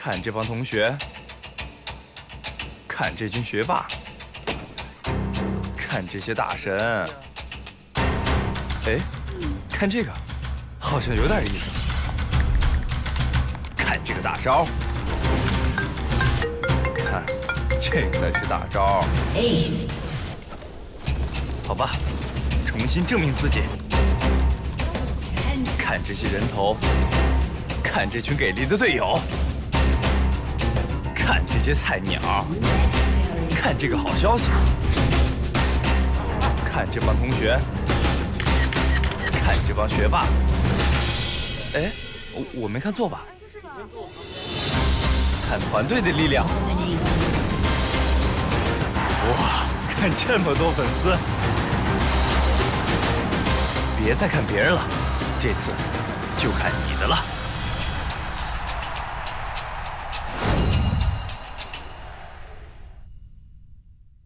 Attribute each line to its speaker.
Speaker 1: 看这帮同学，看这群学霸，看这些大神。哎，看这个，好像有点意思。看这个大招，看，这才是大招。
Speaker 2: Ace。
Speaker 1: 好吧，重新证明自己。看这些人头，看这群给力的队友。 看这些菜鸟，看这个好消息，看这帮同学，看这帮学霸。哎，我没看错吧？看团队的力量。哇，看这么多粉丝！别再看别人了，这次就看你的了。